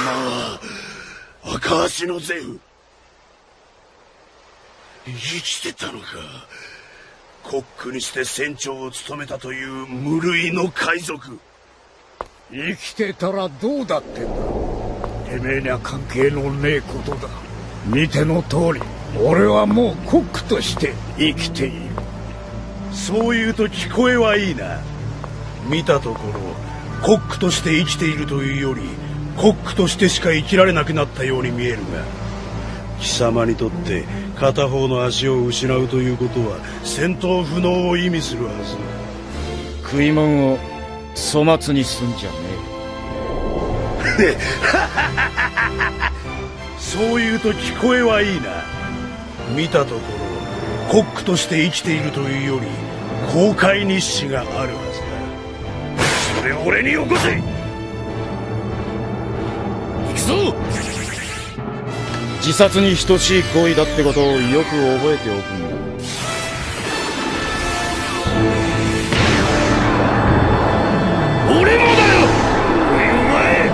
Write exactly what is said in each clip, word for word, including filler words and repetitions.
ああ、赤足のゼウ。生きてたのか。コックにして船長を務めたという無類の海賊。 生きてたらどうだってんだ。てめえには関係のねえことだ。見ての通り、俺はもうコックとして生きている。 そう言うと聞こえはいいな。見たところコックとして生きているというよりコックとしてしか生きられなくなったように見えるが、貴様にとって片方の足を失うということは戦闘不能を意味するはず。 食い物を粗末にすんじゃねえ。そう言うと聞こえはいいな。見たところコックとして生きているというより航海日誌があるはずだ。それを俺によこせ。 行くぞ。自殺に等しい行為だってことをよく覚えておくんだ。俺もだよ。お前。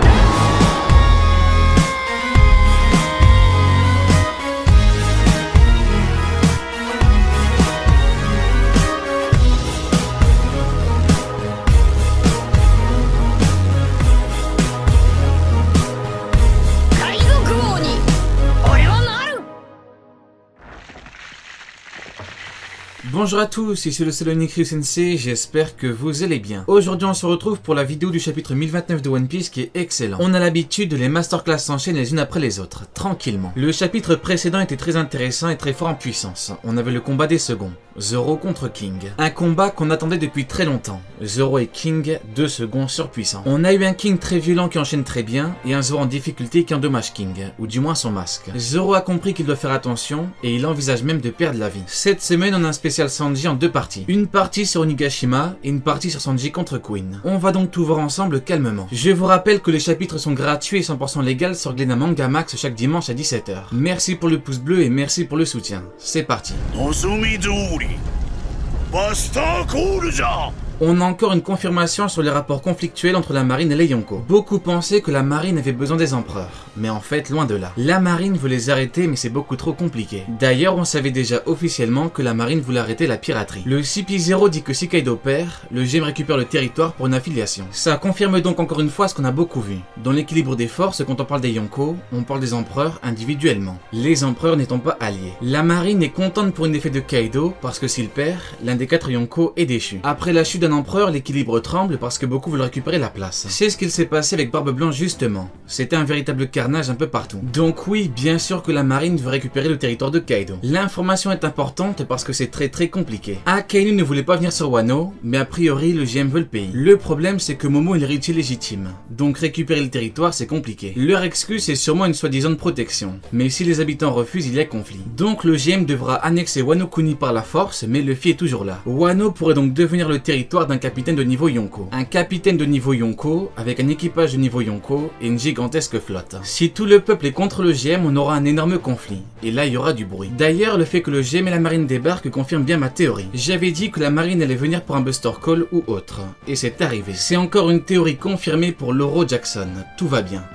Bonjour à tous, ici le seul unique Ryu Sensei, j'espère que vous allez bien. Aujourd'hui on se retrouve pour la vidéo du chapitre mille vingt-neuf de One Piece qui est excellent. On a l'habitude, les masterclass s'enchaînent les unes après les autres, tranquillement. Le chapitre précédent était très intéressant et très fort en puissance. On avait le combat des seconds, Zoro contre King. Un combat qu'on attendait depuis très longtemps. Zoro et King, deux seconds surpuissants. On a eu un King très violent qui enchaîne très bien et un Zoro en difficulté qui endommage King, ou du moins son masque. Zoro a compris qu'il doit faire attention et il envisage même de perdre la vie. Cette semaine on a un spécial Sanji en deux parties. Une partie sur Onigashima et une partie sur Sanji contre Queen. On va donc tout voir ensemble calmement. Je vous rappelle que les chapitres sont gratuits et cent pour cent légal sur Glénat Manga Max chaque dimanche à dix-sept heures. Merci pour le pouce bleu et merci pour le soutien. C'est parti. On a encore une confirmation sur les rapports conflictuels entre la marine et les Yonko. Beaucoup pensaient que la marine avait besoin des empereurs, mais en fait loin de là. La marine veut les arrêter mais c'est beaucoup trop compliqué. D'ailleurs on savait déjà officiellement que la marine voulait arrêter la piraterie. Le C P zéro dit que si Kaido perd, le G M récupère le territoire pour une affiliation. Ça confirme donc encore une fois ce qu'on a beaucoup vu. Dans l'équilibre des forces, quand on parle des Yonko, on parle des empereurs individuellement. Les empereurs n'étant pas alliés. La marine est contente pour une défaite de Kaido parce que s'il perd, l'un des quatre Yonko est déchu. Après la chute d'un empereur, l'équilibre tremble parce que beaucoup veulent récupérer la place. C'est ce qu'il s'est passé avec Barbe Blanche justement. C'était un véritable carnage un peu partout. Donc oui, bien sûr que la marine veut récupérer le territoire de Kaido. L'information est importante parce que c'est très très compliqué. Akainu ne voulait pas venir sur Wano, mais a priori le G M veut le pays. Le problème c'est que Momo est l'héritier légitime. Donc récupérer le territoire c'est compliqué. Leur excuse c'est sûrement une soi-disant protection. Mais si les habitants refusent, il y a conflit. Donc le G M devra annexer Wano Kuni par la force, mais Luffy est toujours là. Wano pourrait donc devenir le territoire d'un capitaine de niveau Yonko. Un capitaine de niveau Yonko, avec un équipage de niveau Yonko et une gigantesque flotte. Si tout le peuple est contre le G M, on aura un énorme conflit. Et là, il y aura du bruit. D'ailleurs, le fait que le G M et la marine débarquent confirme bien ma théorie. J'avais dit que la marine allait venir pour un Buster Call ou autre. Et c'est arrivé. C'est encore une théorie confirmée pour Loro Jackson. Tout va bien.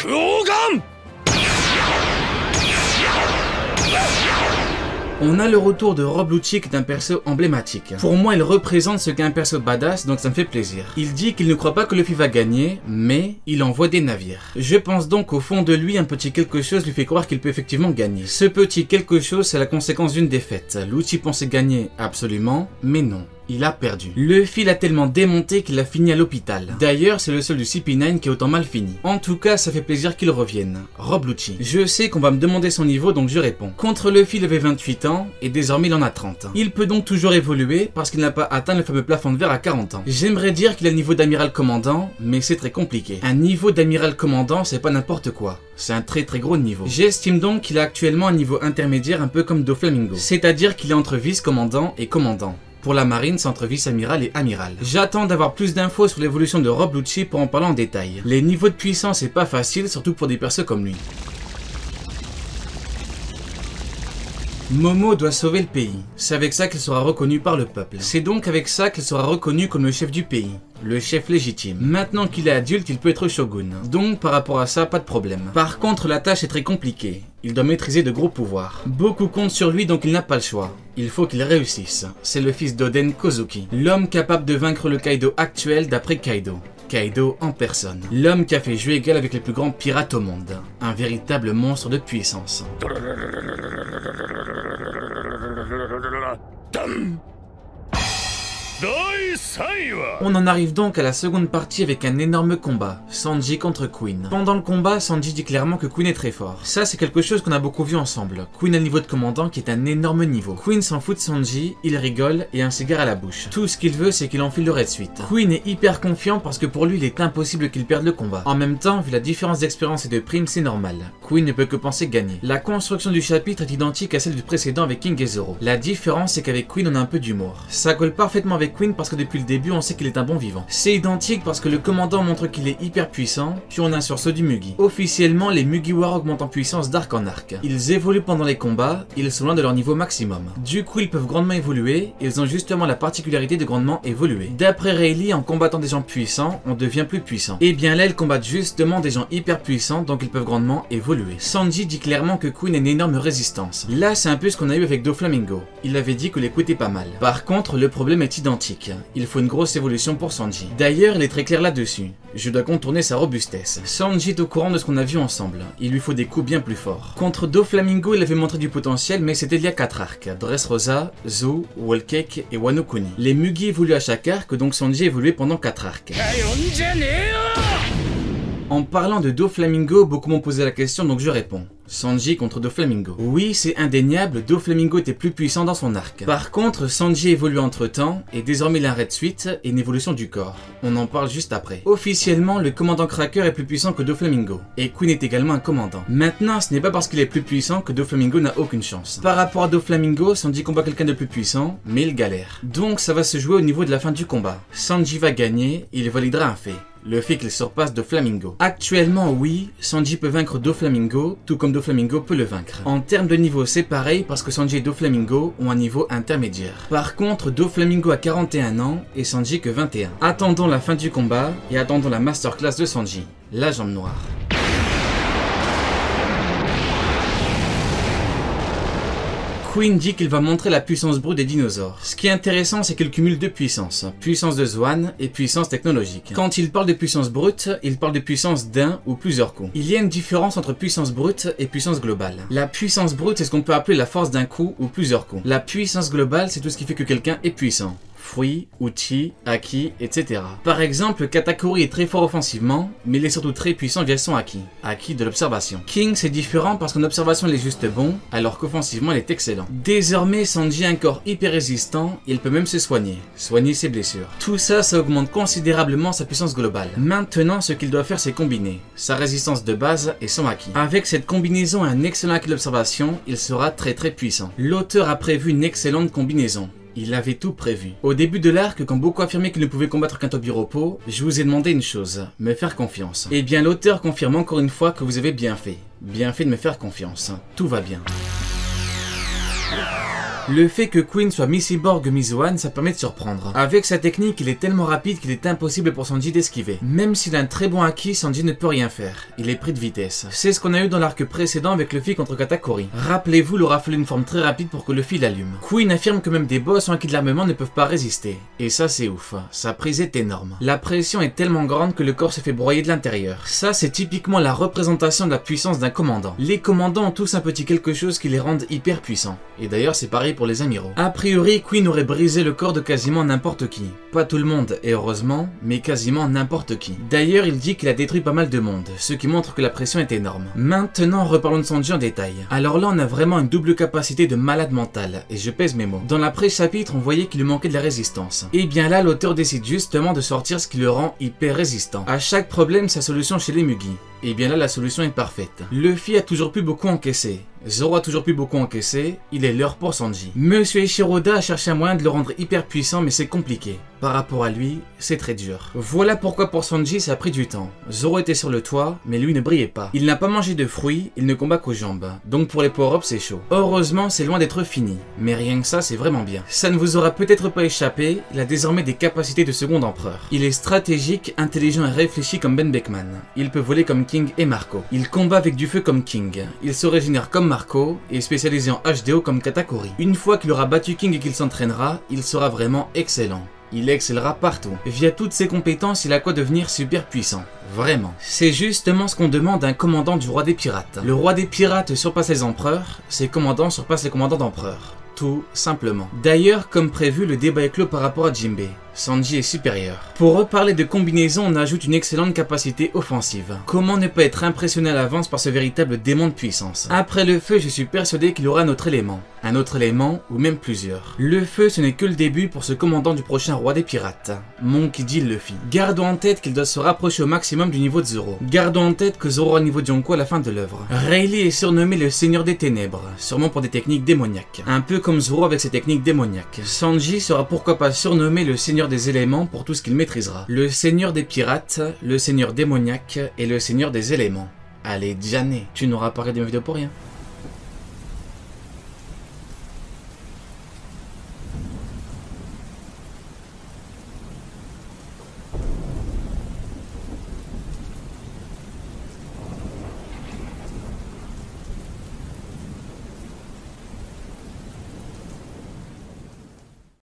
On a le retour de Rob Lucci d'un perso emblématique. Pour moi, il représente ce qu'est un perso badass, donc ça me fait plaisir. Il dit qu'il ne croit pas que Luffy va gagner, mais il envoie des navires. Je pense donc au fond de lui, un petit quelque chose lui fait croire qu'il peut effectivement gagner. Ce petit quelque chose, c'est la conséquence d'une défaite. Lucci pensait gagner absolument, mais non. Il a perdu. Luffy l'a tellement démonté qu'il a fini à l'hôpital. D'ailleurs, c'est le seul du C P neuf qui a autant mal fini. En tout cas, ça fait plaisir qu'il revienne. Rob Lucci. Je sais qu'on va me demander son niveau, donc je réponds. Contre Luffy, il avait vingt-huit ans, et désormais il en a trente. Il peut donc toujours évoluer, parce qu'il n'a pas atteint le fameux plafond de verre à quarante ans. J'aimerais dire qu'il a le niveau d'amiral commandant, mais c'est très compliqué. Un niveau d'amiral commandant, c'est pas n'importe quoi. C'est un très très gros niveau. J'estime donc qu'il a actuellement un niveau intermédiaire un peu comme Doflamingo. C'est-à-dire qu'il est entre vice-commandant et commandant. Pour la marine, c'est entre vice-amiral et amiral. J'attends d'avoir plus d'infos sur l'évolution de Rob Lucci pour en parler en détail. Les niveaux de puissance c'est pas facile, surtout pour des persos comme lui. Momo doit sauver le pays. C'est avec ça qu'elle sera reconnue par le peuple. C'est donc avec ça qu'elle sera reconnue comme le chef du pays. Le chef légitime. Maintenant qu'il est adulte, il peut être shogun. Donc par rapport à ça, pas de problème. Par contre, la tâche est très compliquée. Il doit maîtriser de gros pouvoirs. Beaucoup comptent sur lui, donc il n'a pas le choix. Il faut qu'il réussisse. C'est le fils d'Oden Kozuki. L'homme capable de vaincre le Kaido actuel d'après Kaido. Kaido en personne. L'homme qui a fait jeu égal avec les plus grands pirates au monde. Un véritable monstre de puissance. On en arrive donc à la seconde partie avec un énorme combat, Sanji contre Queen. Pendant le combat, Sanji dit clairement que Queen est très fort. Ça c'est quelque chose qu'on a beaucoup vu ensemble. Queen a le niveau de commandant qui est un énorme niveau. Queen s'en fout de Sanji, il rigole et un cigare à la bouche. Tout ce qu'il veut c'est qu'il enfile le Red Suite. Queen est hyper confiant parce que pour lui il est impossible qu'il perde le combat. En même temps, vu la différence d'expérience et de prime, c'est normal. Queen ne peut que penser gagner. La construction du chapitre est identique à celle du précédent avec King et Zoro. La différence c'est qu'avec Queen on a un peu d'humour. Ça colle parfaitement avec Queen parce que depuis le début on sait qu'il est un bon vivant. C'est identique parce que le commandant montre qu'il est hyper puissant, puis on a un sursaut du Mugi. Officiellement, les Mugiwara augmentent en puissance d'arc en arc. Ils évoluent pendant les combats, ils sont loin de leur niveau maximum. Du coup ils peuvent grandement évoluer, ils ont justement la particularité de grandement évoluer. D'après Rayleigh, en combattant des gens puissants, on devient plus puissant. Et bien là ils combattent justement des gens hyper puissants, donc ils peuvent grandement évoluer. Sanji dit clairement que Queen a une énorme résistance. Là c'est un peu ce qu'on a eu avec Doflamingo. Il avait dit que les coups étaient pas mal. Par contre le problème est identique. Il faut une grosse évolution pour Sanji. D'ailleurs, il est très clair là-dessus. Je dois contourner sa robustesse. Sanji est au courant de ce qu'on a vu ensemble. Il lui faut des coups bien plus forts. Contre Doflamingo, il avait montré du potentiel, mais c'était il y a quatre arcs. Dressrosa, Zou, Whole Cake et Wano Kuni. Les Mugi évoluent à chaque arc, donc Sanji évoluait pendant quatre arcs. En parlant de Doflamingo, beaucoup m'ont posé la question, donc je réponds. Sanji contre Doflamingo. Oui, c'est indéniable, Doflamingo était plus puissant dans son arc. Par contre, Sanji évolue entre temps, et désormais il a un Red Suite et une évolution du corps. On en parle juste après. Officiellement, le commandant Cracker est plus puissant que Doflamingo, et Queen est également un commandant. Maintenant, ce n'est pas parce qu'il est plus puissant que Doflamingo n'a aucune chance. Par rapport à Doflamingo, Sanji combat quelqu'un de plus puissant, mais il galère. Donc ça va se jouer au niveau de la fin du combat. Sanji va gagner, il validera un fait. Le fait qu'il surpasse Doflamingo. Actuellement, oui, Sanji peut vaincre Doflamingo, tout comme Doflamingo peut le vaincre. En termes de niveau, c'est pareil parce que Sanji et Doflamingo ont un niveau intermédiaire. Par contre, Doflamingo a quarante et un ans et Sanji que vingt et un. Attendons la fin du combat et attendons la masterclass de Sanji, la jambe noire. Queen dit qu'il va montrer la puissance brute des dinosaures. Ce qui est intéressant, c'est qu'il cumule deux puissances, puissance de Zoan et puissance technologique. Quand il parle de puissance brute, il parle de puissance d'un ou plusieurs coups. Il y a une différence entre puissance brute et puissance globale. La puissance brute, c'est ce qu'on peut appeler la force d'un coup ou plusieurs coups. La puissance globale, c'est tout ce qui fait que quelqu'un est puissant. Fruits, outils, acquis, et cetera. Par exemple, Katakuri est très fort offensivement, mais il est surtout très puissant via son acquis, acquis de l'observation. King c'est différent parce qu'en observation il est juste bon, alors qu'offensivement il est excellent. Désormais, Sanji a un corps hyper résistant, et il peut même se soigner, soigner ses blessures. Tout ça, ça augmente considérablement sa puissance globale. Maintenant, ce qu'il doit faire c'est combiner sa résistance de base et son acquis. Avec cette combinaison et un excellent acquis d'observation, il sera très très puissant. L'auteur a prévu une excellente combinaison. Il avait tout prévu. Au début de l'arc, quand beaucoup affirmaient qu'il ne pouvait combattre qu'un Tobiropo, je vous ai demandé une chose, me faire confiance. Et bien l'auteur confirme encore une fois que vous avez bien fait. Bien fait de me faire confiance. Tout va bien. Le fait que Queen soit mi-cyborg, mi-Zoan, ça permet de surprendre. Avec sa technique, il est tellement rapide qu'il est impossible pour Sanji d'esquiver. Même s'il a un très bon acquis, Sanji ne peut rien faire. Il est pris de vitesse. C'est ce qu'on a eu dans l'arc précédent avec Luffy contre Katakuri. Rappelez-vous, il aura fallu une forme très rapide pour que Luffy l'allume. Queen affirme que même des boss en acquis de l'armement ne peuvent pas résister. Et ça c'est ouf. Sa prise est énorme. La pression est tellement grande que le corps se fait broyer de l'intérieur. Ça c'est typiquement la représentation de la puissance d'un commandant. Les commandants ont tous un petit quelque chose qui les rend hyper puissants. Et d'ailleurs c'est pareil pour les amiraux. A priori, Queen aurait brisé le corps de quasiment n'importe qui. Pas tout le monde, et heureusement, mais quasiment n'importe qui. D'ailleurs, il dit qu'il a détruit pas mal de monde, ce qui montre que la pression est énorme. Maintenant, reparlons de Sanji en détail. Alors là, on a vraiment une double capacité de malade mental, et je pèse mes mots. Dans l'après-chapitre, on voyait qu'il lui manquait de la résistance. Et bien là, l'auteur décide justement de sortir ce qui le rend hyper résistant. À chaque problème, sa solution chez les Mugi. Et bien là la solution est parfaite. Luffy a toujours pu beaucoup encaisser. Zoro a toujours pu beaucoup encaisser, il est l'heure pour Sanji. Monsieur Ichiroda a cherché un moyen de le rendre hyper puissant mais c'est compliqué. Par rapport à lui, c'est très dur. Voilà pourquoi pour Sanji ça a pris du temps. Zoro était sur le toit, mais lui ne brillait pas. Il n'a pas mangé de fruits, il ne combat qu'aux jambes. Donc pour les power-ups c'est chaud. Heureusement c'est loin d'être fini, mais rien que ça c'est vraiment bien. Ça ne vous aura peut-être pas échappé, il a désormais des capacités de second empereur. Il est stratégique, intelligent et réfléchi comme Ben Beckman. Il peut voler comme King et Marco. Il combat avec du feu comme King. Il se régénère comme Marco et est spécialisé en H D O comme Katakuri. Une fois qu'il aura battu King et qu'il s'entraînera, il sera vraiment excellent. Il excellera partout. Via toutes ses compétences, il a quoi devenir super puissant. Vraiment. C'est justement ce qu'on demande à un commandant du roi des pirates. Le roi des pirates surpasse les empereurs, ses commandants surpassent les commandants d'empereurs. Tout simplement. D'ailleurs, comme prévu, le débat est clos par rapport à Jinbe. Sanji est supérieur. Pour reparler de combinaison, on ajoute une excellente capacité offensive. Comment ne pas être impressionné à l'avance par ce véritable démon de puissance? Après le feu, je suis persuadé qu'il aura un autre élément. Un autre élément, ou même plusieurs. Le feu, ce n'est que le début pour ce commandant du prochain roi des pirates. Monkey D. Luffy. Gardons en tête qu'il doit se rapprocher au maximum du niveau de Zoro. Gardons en tête que Zoro aura le niveau de Yonko à la fin de l'œuvre. Rayleigh est surnommé le Seigneur des Ténèbres, sûrement pour des techniques démoniaques. Un peu comme Zoro avec ses techniques démoniaques. Sanji sera pourquoi pas surnommé le Seigneur des éléments pour tout ce qu'il maîtrisera. Le Seigneur des pirates, le Seigneur démoniaque et le Seigneur des éléments. Allez, Jané, tu n'auras pas regardé ma vidéo pour rien.